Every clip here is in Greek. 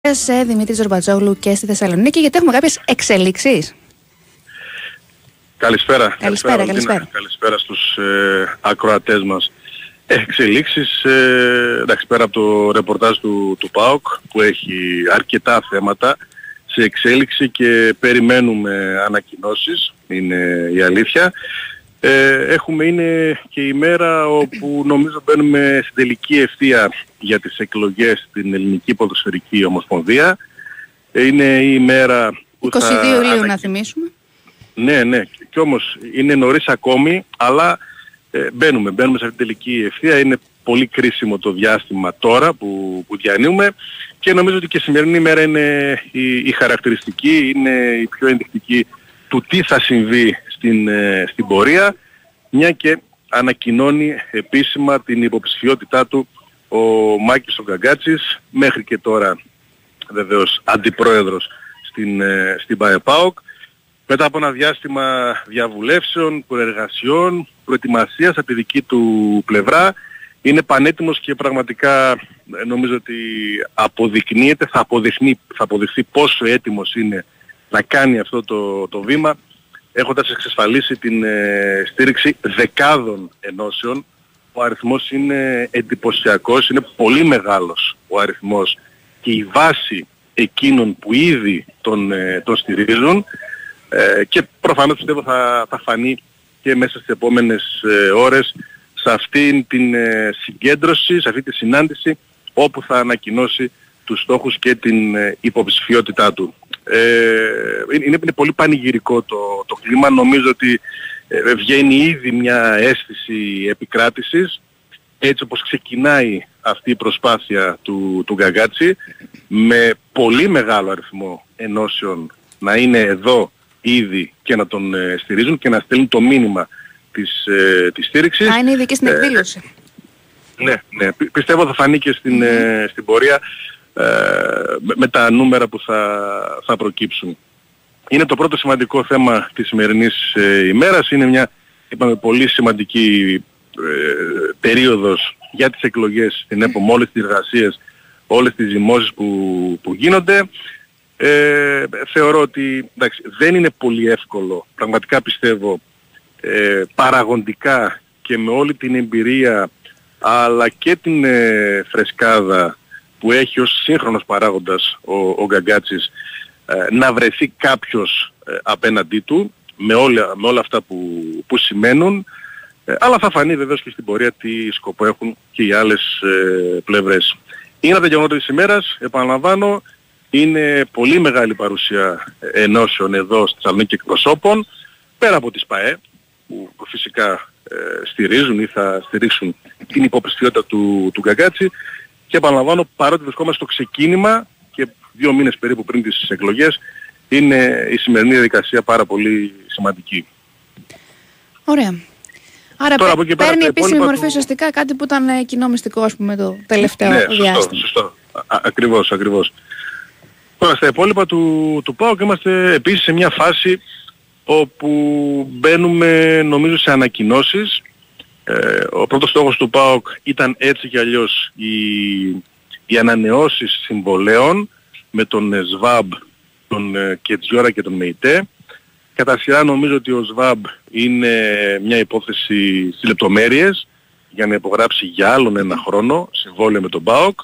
σε Δημήτρη Ζορμπατζόγλου και στη Θεσσαλονίκη, γιατί έχουμε κάποιες εξελίξεις. Καλησπέρα. Καλησπέρα στους ακροατές μας. Εξελίξεις, εντάξει, πέρα από το ρεπορτάζ του ΠΑΟΚ που έχει αρκετά θέματα σε εξέλιξη και περιμένουμε ανακοινώσεις, είναι η αλήθεια. Είναι και η μέρα όπου νομίζω μπαίνουμε στην τελική ευθεία για τις εκλογές στην Ελληνική Ποδοσφαιρική Ομοσπονδία. Είναι η μέρα που 22 Ιουλίου να θυμίσουμε. Ναι, και όμως είναι νωρίς ακόμη, αλλά μπαίνουμε σε αυτή την τελική ευθεία. Είναι πολύ κρίσιμο το διάστημα τώρα που διανύουμε και νομίζω ότι και η σημερινή μέρα είναι η χαρακτηριστική, είναι η πιο ενδεικτική του τι θα συμβεί στην πορεία, μια και ανακοινώνει επίσημα την υποψηφιότητά του ο Μάκης ο Γκαγκάτσης, μέχρι και τώρα βεβαίως αντιπρόεδρος στην ΠΑΕΠΑΟΚ, μετά από ένα διάστημα διαβουλεύσεων, προεργασιών, προετοιμασίας από τη δική του πλευρά. Είναι πανέτοιμος και πραγματικά νομίζω ότι αποδεικνύεται, θα αποδειχθεί πόσο έτοιμος είναι να κάνει αυτό το βήμα, έχοντας εξασφαλίσει την στήριξη δεκάδων ενώσεων. Ο αριθμός είναι εντυπωσιακός, είναι πολύ μεγάλος ο αριθμός και η βάση εκείνων που ήδη τον στηρίζουν, και προφανώς πιστεύω θα φανεί και μέσα στις επόμενες ώρες σε αυτή την συγκέντρωση, σε αυτή τη συνάντηση όπου θα ανακοινώσει τους στόχους και την υποψηφιότητά του. Είναι πολύ πανηγυρικό το κλίμα. Νομίζω ότι βγαίνει ήδη μια αίσθηση επικράτησης, έτσι όπως ξεκινάει αυτή η προσπάθεια του Γκαγκάτση, με πολύ μεγάλο αριθμό ενώσεων να είναι εδώ ήδη και να τον στηρίζουν και να στέλνουν το μήνυμα της στήριξης. Είναι ήδη και στην εκδήλωση. Ναι. Πιστεύω θα φανεί και στην πορεία με τα νούμερα που θα προκύψουν. Είναι το πρώτο σημαντικό θέμα της σημερινής ημέρας. Είναι μια, είπαμε, πολύ σημαντική περίοδος για τις εκλογές στην ΕΠΟ, με όλες τις εργασίες, όλες τις ζυμώσεις που γίνονται. Θεωρώ ότι δεν είναι πολύ εύκολο, πραγματικά πιστεύω, παραγοντικά και με όλη την εμπειρία αλλά και την φρεσκάδα που έχει ως σύγχρονος παράγοντας ο Γκαγκάτσης, να βρεθεί κάποιος απέναντί του με όλα αυτά που σημαίνουν, αλλά θα φανεί βεβαίως και στην πορεία τι σκοπό έχουν και οι άλλες πλευρές. Είναι τα γεγονότα της ημέρας, επαναλαμβάνω, είναι πολύ μεγάλη παρουσία ενώσεων εδώ στη Θεσσαλονίκη εκπροσώπων, πέρα από τις ΠΑΕ, που φυσικά στηρίζουν ή θα στηρίξουν την υποψηφιότητα του Γκαγκάτση, και επαναλαμβάνω, παρότι βρισκόμαστε στο ξεκίνημα και 2 μήνες περίπου πριν τις εκλογές, είναι η σημερινή διαδικασία πάρα πολύ σημαντική. Ωραία. Άρα τώρα, παίρνει επίσημη μορφή ουσιαστικά κάτι που ήταν κοινό μυστικό, ας πούμε, το τελευταίο διάστημα. Σωστό. Ακριβώς. Τώρα στα υπόλοιπα του ΠΑΟΚ είμαστε επίσης σε μια φάση όπου μπαίνουμε νομίζω σε ανακοινώσεις. Ο πρώτος στόχος του ΠΑΟΚ ήταν έτσι κι αλλιώς οι ανανεώσεις συμβολέων με τον ΣΒΑΜ, τον Κετζιόρα και τον ΜΕΙΤΕ. Κατά σειρά νομίζω ότι ο ΣΒΑΜ είναι μια υπόθεση στις λεπτομέρειες για να υπογράψει για άλλον ένα χρόνο συμβόλαιο με τον ΠΑΟΚ.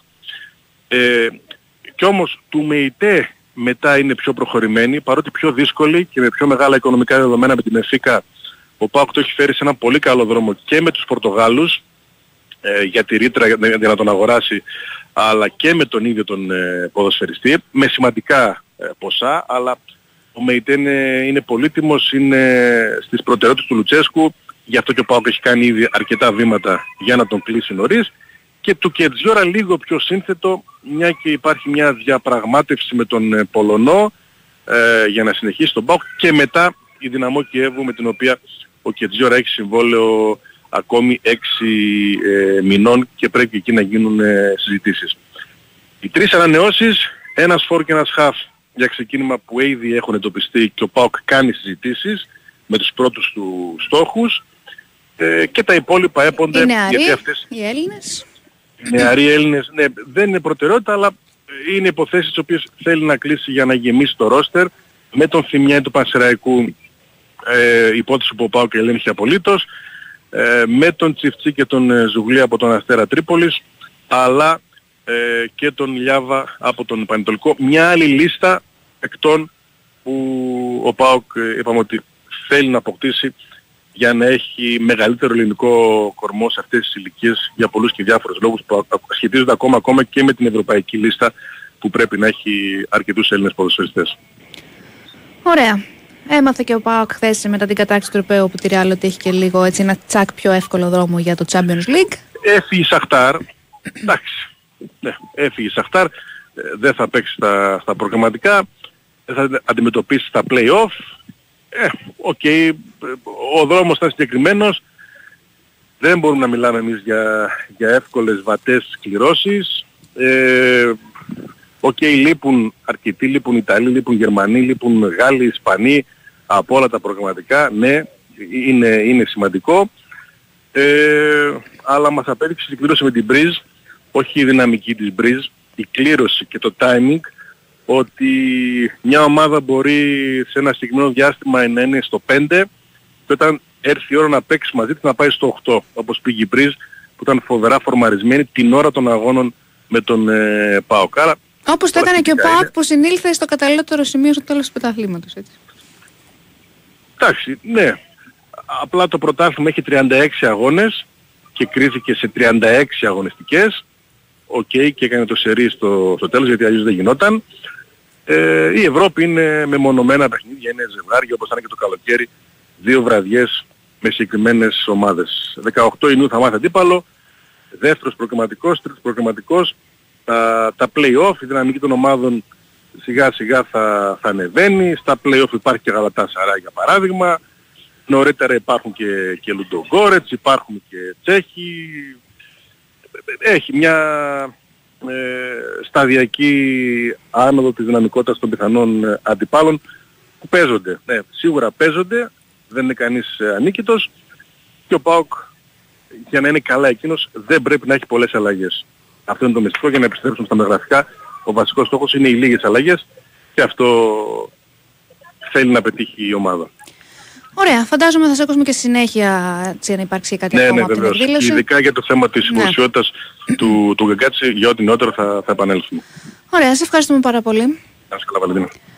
Κι όμως του ΜΕΙΤΕ μετά είναι πιο προχωρημένη, παρότι πιο δύσκολη και με πιο μεγάλα οικονομικά δεδομένα με την ΕΦΙΚΑ. Ο ΠΑΟΚ το έχει φέρει σε ένα πολύ καλό δρόμο και με τους Πορτογάλους για τη ρήτρα για να τον αγοράσει, αλλά και με τον ίδιο τον ποδοσφαιριστή, με σημαντικά ποσά, αλλά ο ΜΕΙΤΕ είναι πολύτιμος, είναι στις προτεραιότητες του Λουτσέσκου, γι' αυτό και ο ΠΑΟΚ έχει κάνει ήδη αρκετά βήματα για να τον κλείσει νωρίς. Και του Κετζιόρα λίγο πιο σύνθετο, μια και υπάρχει μια διαπραγμάτευση με τον Πολωνό για να συνεχίσει τον ΠΑΟΚ, και μετά η Δυναμό Κιέβου, με την οποία ο Κετζιόρα έχει συμβόλαιο ακόμη 6 μηνών και πρέπει εκεί να γίνουν συζητήσεις. Οι 3 ανανεώσεις, ένας φορ και ένας χαφ για ξεκίνημα που ήδη έχουν εντοπιστεί και ο ΠΑΟΚ κάνει συζητήσεις με τους πρώτους του στόχους, και τα υπόλοιπα έπονται. Οι νεαροί, οι Έλληνες. Οι νεαροί Έλληνες, ναι, δεν είναι προτεραιότητα, αλλά είναι υποθέσεις τις οποίες θέλει να κλείσει για να γεμίσει το ρόστερ. Με τον Θημιέ του Πανσεραϊκού, υπόθεση που ο ΠΑΟΚ ελέγχει απολύτως. Με τον Τσιφτσί και τον Ζουγλή από τον Αστέρα Τρίπολης, αλλά και τον Λιάβα από τον Πανετολικό. Μια άλλη λίστα εκτών που ο ΠΑΟΚ είπαμε ότι θέλει να αποκτήσει για να έχει μεγαλύτερο ελληνικό κορμό σε αυτές τις ηλικίες για πολλούς και διάφορους λόγους που σχετίζονται ακόμα και με την ευρωπαϊκή λίστα που πρέπει να έχει αρκετούς Έλληνες ποδοσφαιριστές. Ωραία. Έμαθε και ο ΠΑΟΚ χθες μετά την κατάκτηση του Ευρωπαίου που τη Real ότι έχει και λίγο έτσι ένα τσακ πιο εύκολο δρόμο για το Champions League. Έφυγε η Σαχτάρ. Εντάξει. Ναι, έφυγε η Σαχτάρ. Δεν θα παίξει στα προγραμματικά. Δεν θα αντιμετωπίσει τα play-off. Ο δρόμος ήταν συγκεκριμένος. Δεν μπορούμε να μιλάμε εμείς για εύκολες βατές σκληρώσεις. Λείπουν αρκετοί, λείπουν Ιταλοί, λείπουν Γερμανοί, λείπουν Γάλλοι, Ισπανοί από όλα τα προγραμματικά. Ναι, είναι σημαντικό. Αλλά μας απέδειξε η κλήρωση με την Μπριζ, όχι η δυναμική της Μπριζ, η κλήρωση και το timing, ότι μια ομάδα μπορεί σε ένα συγκεκριμένο διάστημα να είναι στο 5 και όταν έρθει η ώρα να παίξει μαζί της να πάει στο 8, όπως πήγε η Μπριζ που ήταν φοβερά φορμαρισμένη την ώρα των αγώνων με τον ΠΑΟΚ. Όπως το έκανε και ο ΠΑΟΚ που συνήλθε στο καταλληλότερο σημείο στο τέλος του πρωταθλήματος, έτσι. Εντάξει, ναι. Απλά το πρωτάθλημα έχει 36 αγώνες και κρίθηκε σε 36 αγωνιστικές. Και έκανε το σερί στο τέλος γιατί αλλιώς δεν γινόταν. Η Ευρώπη είναι μεμονωμένα παιχνίδια, είναι ζευγάρια όπως ήταν και το καλοκαίρι, 2 βραδιές με συγκεκριμένες ομάδες. 18 Ιουνίου θα μάθει αντίπαλο, δεύτερος προκριματικός, τρίτος προκριματικός. Τα play-off, η δυναμική των ομάδων σιγά σιγά θα ανεβαίνει. Στα play-off υπάρχει και Γαλατάσαράι για παράδειγμα. Νωρίτερα υπάρχουν και Λουντογκόρετς, υπάρχουν και Τσέχοι. Έχει μια σταδιακή άνοδο της δυναμικότητας των πιθανών αντιπάλων που παίζονται. Ναι, σίγουρα παίζονται, δεν είναι κανείς ανίκητος και ο ΠΑΟΚ για να είναι καλά εκείνος δεν πρέπει να έχει πολλές αλλαγές. Αυτό είναι το μυστικό για να επιστρέψουμε στα μεγραφικά. Ο βασικός στόχος είναι οι λίγες αλλαγές και αυτό θέλει να πετύχει η ομάδα. Ωραία, φαντάζομαι θα σε ακούσουμε και στη συνέχεια για να υπάρξει κάτι ακόμα από την εκδήλωση. Ειδικά για το θέμα της υποψηφιότητας του Γκαγκάτση, για ό,τι νεότερο θα επανέλθουμε. Ωραία, σε ευχαριστούμε πάρα πολύ. Να είσαι καλά, Βαλεντίνα.